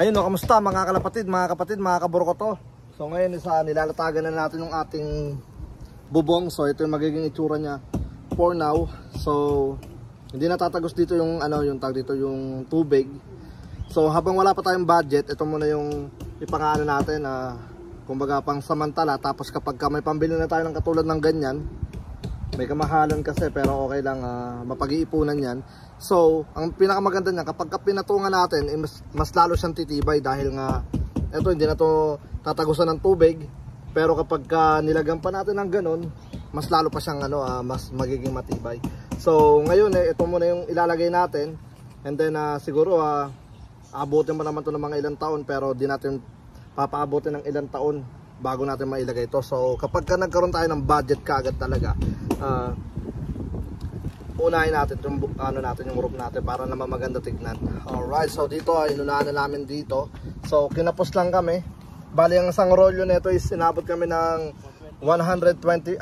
Ayun o, kamusta mga kalapatid, mga kapatid, mga kaburkoto. So ngayon nilalatagan na natin yung ating bubong. So ito yung magiging itsura niya for now. So hindi natatagos dito yung yung tag dito yung tubig. So habang wala pa tayong budget, ito muna yung ipangano natin na kumbaga pang samantala. Tapos kapag may pambili na tayo ng katulad ng ganyan, may kamahalan kasi pero okay lang, mapag-iipunan yan. So ang pinakamaganda niya kapag pinatungan natin, mas lalo siyang titibay dahil nga ito hindi na to tatagusan ng tubig. Pero kapag nilagyan pa natin ng ganun, mas lalo pa siyang mas magiging matibay. So ngayon ito muna yung ilalagay natin, and then siguro abutin pa naman to ng mga ilang taon, pero di natin papaabutin ng ilang taon bago natin mailagay ito. So kapag nagkaroon tayo ng budget kaagad talaga, unahin natin yung yung roof natin para naman maganda tignan. Alright, so dito inunahan na namin dito. So kinapos lang kami. Bali ang isang rolyo nito is inabot kami ng 120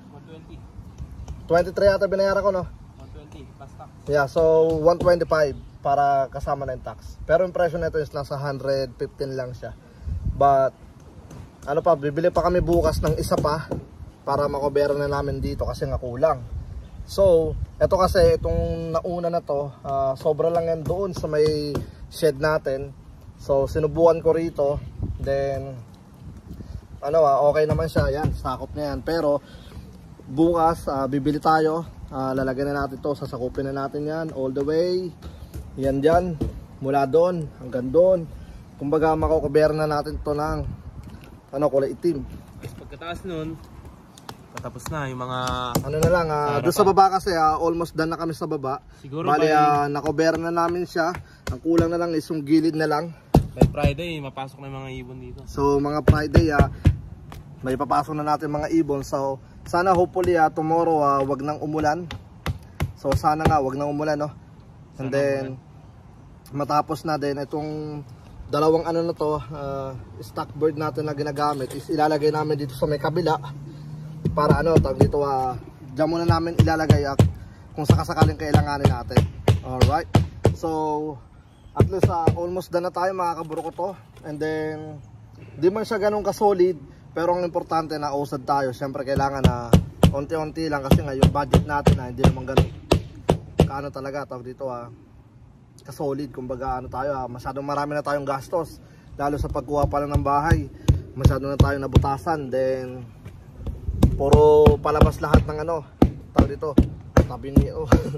23 yata binayaran ko, no? 120 plus tax. Yeah, so 125 para kasama na yung tax. Pero yung presyo nito is nasa 115 lang siya. But bibili pa kami bukas ng isa pa para makobera na namin dito kasi nga kulang. So, ito kasi itong nauna na to, sobra lang yan doon sa may shed natin. So, sinubukan ko rito. Then okay naman siya. Yan, sakop na yan. Pero bukas bibili tayo. Lalagyan na natin to, sasakupin na natin yan all the way. Yan dyan, mula doon hanggang doon. Kumbaga makokobera na natin to ng kulay itim. Tapos pagkataas nun, patapos na yung mga na lang, doon sa baba kasi almost done na kami sa baba. Siguro bali nakobera na namin siya. Ang kulang na lang is yung gilid na lang. By Friday mapasok na yung mga ibon dito. So mga Friday may papasok na natin mga ibon. So sana hopefully tomorrow wag nang umulan. So sana nga wag nang umulan, no. And then matapos na din itong dalawang na to, stock bird natin na ginagamit is ilalagay namin dito sa may kabila para tawag dito, dyan muna namin ilalagay kung sakasakaling kailanganin natin. Alright, so at least almost done na tayo mga kaburkoto. And then di man siya ganun kasolid, pero ang importante na usad tayo. Siyempre kailangan unti-unti lang kasi nga yung budget natin hindi naman ganun talaga tawag dito kasolid. Kumbaga tayo masyadong marami na tayong gastos, lalo sa pagkuha pa lang ng bahay. Masyado na tayong nabutasan, then puro palabas lahat ng tawag dito, tabi niyo.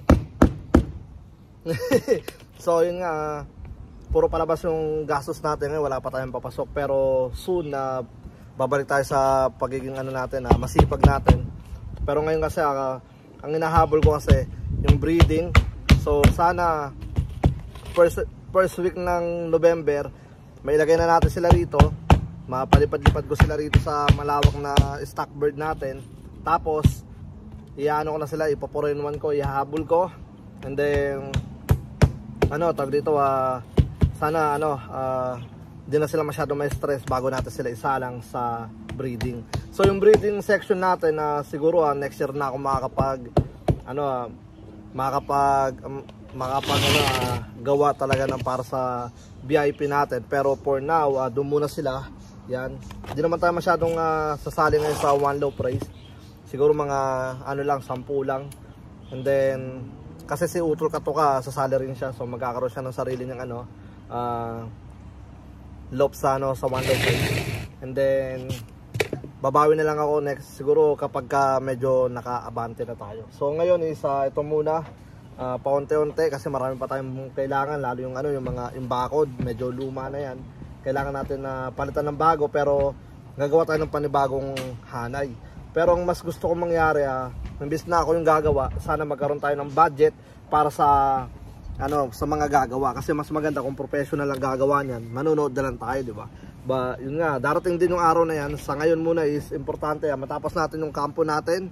So yun nga, puro palabas yung gastos natin ngayon, wala pa tayong papasok. Pero soon babalik tayo sa pagiging natin, masipag natin. Pero ngayon kasi ang hinahabol ko kasi yung breeding. So sana first week ng November mailagay na natin sila rito, mapalipad-lipad ko sila rito sa malawak na stock bird natin. Tapos iano ko na sila, ipapurinwan ko, ihahabol ko. And then tawag dito, sana di na sila masyado may stress bago natin sila isalang sa breeding. So yung breeding section natin siguro next year na ako gawa talaga ng para sa VIP natin. Pero for now doon muna sila. Yan, hindi naman tayo masyadong sasali ngayon sa one low price. Siguro mga lang, 10 lang. And then kasi si Utol Katuka sasali rin siya, so magkakaroon siya ng sarili niyang loop sa one low price. And then babawi na lang ako next siguro kapag medyo nakaabante na tayo. So ngayon is ito muna, paunti-unti kasi marami pa tayong kailangan, lalo yung yung mga imbakod, medyo luma na yan. Kailangan natin palitan ng bago, pero gagawa tayo ng panibagong hanay. Pero ang mas gusto kong mangyari, imbis na ako yung gagawa, sana magkaroon tayo ng budget para sa sa mga gagawa. Kasi mas maganda kung professional ang gagawa niyan, manonood na lang tayo, di ba? Yun nga, darating din yung araw na yan. Sa ngayon muna is importante, matapos natin yung kampo natin.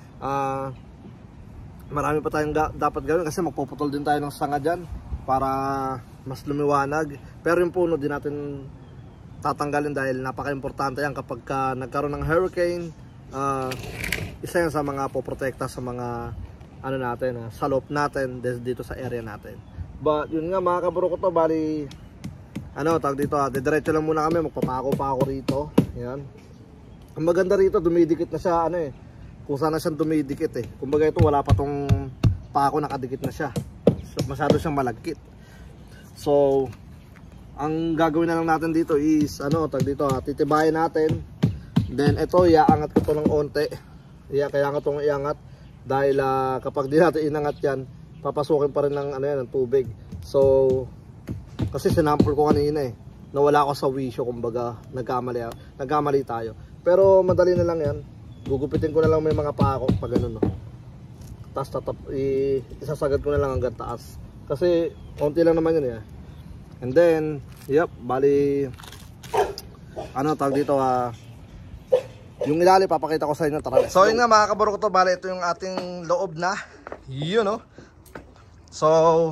Marami pa tayong dapat gawin kasi magpuputol din tayo ng sanga dyan para mas lumiwanag. Pero yung puno din natin tatanggalin dahil napaka-importante yan kapag nagkaroon ng hurricane. Isa yan sa mga poprotekta sa mga natin, sa loop natin dito sa area natin. But yun nga mga kaburo ko to, bali ano, tawag dito didiretso lang muna kami, magpapako-pako rito. Yan. Ang maganda rito, dumidikit na siya, ano kung saan na siyang dumidikit Kumbaga ito, wala pa tong pako, nakadikit na siya. So, masyado siyang malagkit. So, ang gagawin na lang natin dito is, ano, tawag dito titibayin natin. Then, ito, iaangat ko to ng onte. Kaya nga itong iangat. Dahil kapag di natin inangat yan, papasukin pa rin ng, ano yan, ng tubig. So, kasi sinample ko kanina nawala ako sa wisyo, kumbaga nagkamali tayo. Pero madali na lang yan. Gugupitin ko na lang may mga pako pag ganun, no. Tapos isasagad ko na lang hanggang taas. Kasi konti lang naman yun And then, yep, bali ano tawag dito yung ilalim papakita ko sa inyo, tara. So yun nga mga kabaro ko to, bali ito yung ating loob na. Yun, no. So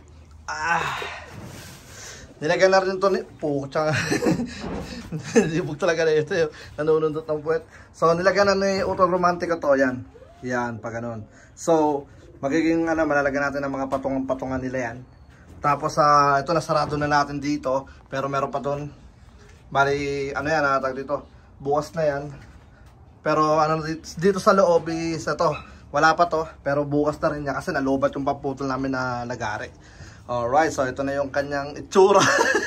nilagyan na rin ito ni pucha. Libog talaga na ito nanunundot ng puwet. So nilagyan na ni Utol Romantico to, yan. Yan, pag ganun. So magiging malalagyan natin ng mga patungan nila yan. Tapos ito nasarado na natin dito, pero meron pa doon. Bali ano yan, tag dito. Bukas na yan. Pero dito sa loob is ito, wala pa to, pero bukas na rin niya kasi nalobat yung paputol namin na nagari. Alright, so ito na yung kanyang itsura.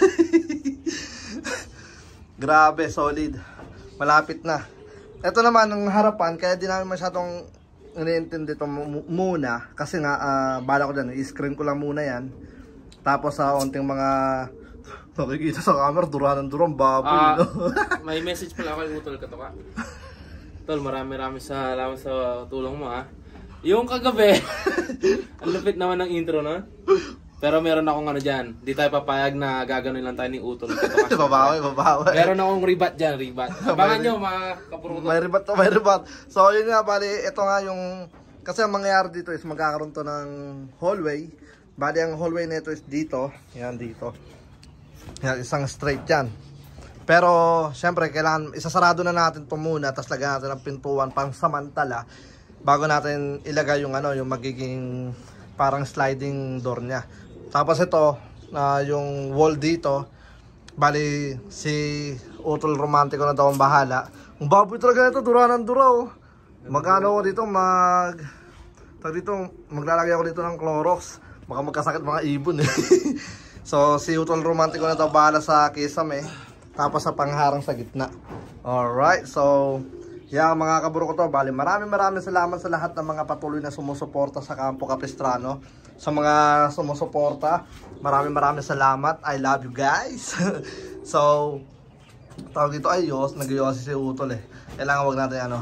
Grabe, solid. Malapit na. Ito naman ang harapan, kaya di namin masyadong iniintindi ito muna. Kasi nga, bala ko dyan, i-screen ko lang muna yan. Tapos sa onting mga nakikita sa camera, duran baboy. May message pala ako yung Utol ka to ka. Tol, marami salamat sa tulong mo Yung kagabi, ang lupit naman ng intro, no? Pero meron akong dyan. Di tayo papayag na gagano'n lang tayo ni Utol. Babawi. Meron akong ribat dyan, ribat. Abangan nyo mga kapuruto. May ribat. So yun nga, bali, ito nga yung, kasi ang mangyayari dito is magkakaroon to ng hallway. Bali, ang hallway nito is dito. Yan, dito. Yan, isang straight yan. Pero, syempre, kailangan, isasarado na natin ito muna, tapos lagyan natin ng pintuan pang samantala, bago natin ilagay yung yung magiging parang sliding door niya. Tapos ito, yung wall dito, bali si Utol Romantico na daw ang bahala. Ang baboy talaga nito, dura. Magano ako dito, maglalagay ako dito ng Clorox. Baka magkasakit mga ibon So si Utol Romantico na daw bahala sa kisame. Tapos sa pangharang sa gitna. Alright, so yan mga kaburo ko to, bali maraming salamat sa lahat ng mga patuloy na sumusuporta sa Campo Capistrano. Sa mga sumusuporta, maraming salamat. I love you guys. So tawag dito ay nag-yos si Utol Kailangan wag natin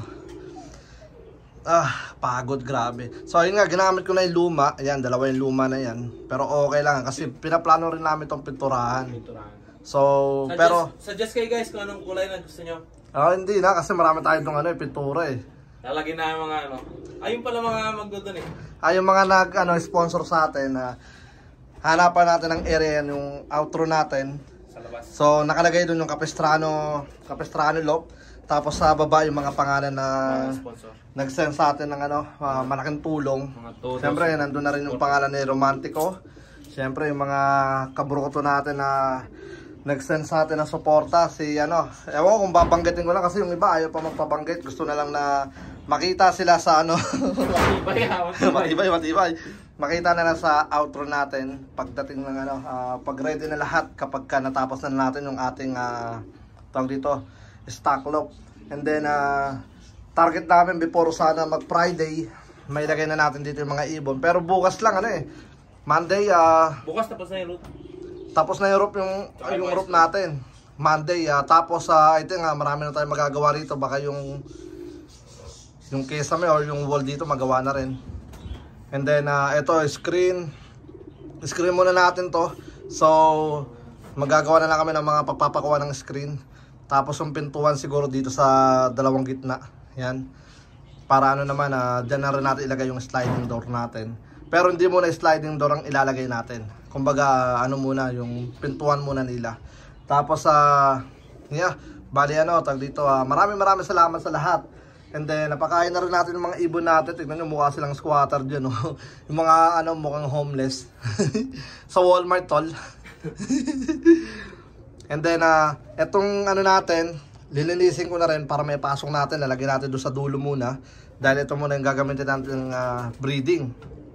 pagod, grabe. So yun nga, ginamit ko na yung luma. Ayan, dalawa yung luma na yan. Pero okay lang kasi pinaplano rin namin itong pinturahan. So, suggest kayo guys kung anong kulay na gusto nyo. Hindi na kasi marami tayo itong pintura Lalagyan na yung mga ayun pala mga magdodon yung mga sponsor sa atin hanapan natin ng area yung outro natin sa labas. So nakalagay doon yung Capistrano Loft. Tapos sa baba yung mga pangalan na nag-send sa atin ng malaking tulong. Siyempre nandun na rin yung pangalan ni Romantico. Siyempre yung mga kabruto natin na nag-send sa atin ng suporta. Si ewan ko kung babanggitin ko lang kasi yung iba ayaw pa magpabanggit. Gusto na lang na makita sila sa matibay. Makita na lang sa outro natin pagdating ng pag ready na lahat kapag natapos na natin yung ating tawag dito, stock loop. And then target namin before sana mag Friday, may lagay na natin dito yung mga ibon. Pero bukas lang Monday bukas tapos na yung route. Tapos na yung route natin. Monday tapos I think marami na tayong magagawa rito. Baka yung kisame or yung wall dito magawa na rin. And then ito screen muna natin to. So magagawa na lang kami ng mga pagpapakuha ng screen. Tapos yung pintuan siguro dito sa dalawang gitna. Yan. Para naman dyan na rin natin ilagay yung sliding door natin. Pero hindi muna sliding door ang ilalagay natin. Kumbaga muna yung pintuan muna nila. Tapos bali tag dito maraming salamat sa lahat. And then napakain na rin natin yung mga ibon natin. Tignan nyo, mukha silang squatter dyan yung mga mukhang homeless. Sa Walmart tol. And then, etong ano natin, lilinisin ko na rin para may pasok natin. Lalagyan natin doon sa dulo muna. Dahil ito muna yung gagamitin natin breeding.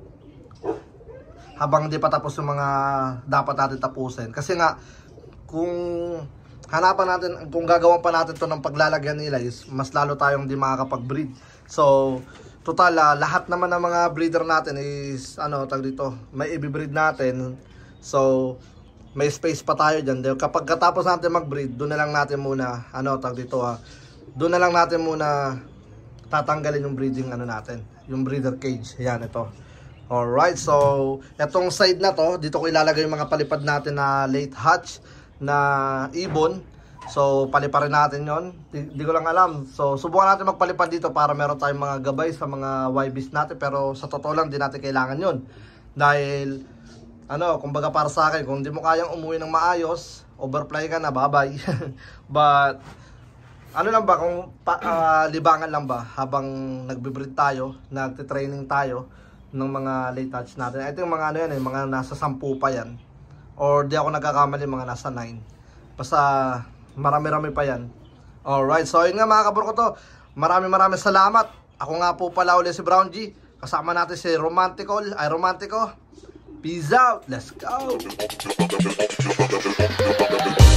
Habang hindi pa tapos yung mga dapat natin tapusin. Kasi nga, kung hanapan natin, kung gagawan pa natin to ng paglalagyan nila is mas lalo tayong hindi makakapag-breed. So, total, lahat naman ng mga breeder natin is, tag dito, may i-breed natin. So, may space pa tayo dyan. Kapag katapos natin mag-breed, doon na lang natin muna, tag dito doon na lang natin muna tatanggalin yung breeding natin, yung breeder cage. Yan, ito. Alright, so, etong side na to, dito ko ilalagay yung mga palipad natin na late hatch na ibon. So, paliparin natin yon. Di ko lang alam. So, subukan natin magpalipad dito para meron tayong mga gabay sa mga YBs natin. Pero sa totoo lang, di natin kailangan yon. Dahil, kumbaga para sa akin, kung di mo kayang umuwi ng maayos, overfly ka na, bye-bye. But, lang ba, kung libangan lang ba, habang nagbe-breed tayo, nagte-training tayo ng mga late hatch natin. Ito yung mga yan, mga nasa 10 pa yan. Or di ako nagkakamali, mga nasa 9. Basta, marami-rami pa yan. Alright, so yun nga mga kabro ko to. Maraming salamat. Ako nga po pala ulit si Brown G. Kasama natin si Romantico. Peace out. Let's go.